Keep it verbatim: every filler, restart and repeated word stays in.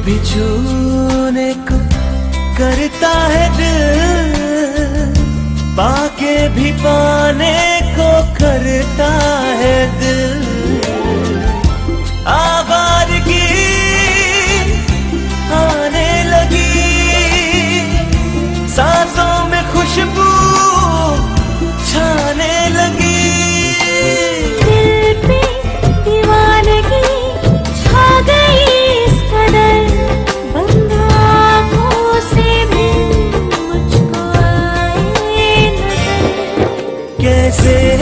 भी छूने को करता है दिल, पाके भी पाने को करता है दिल। आवारगी आने लगी, सांसों में खुशबू छाने लगी। दिल पे दीवानगी छा गई इस कदर, बंद आँखों से भी मुझको आए नजर। कैसे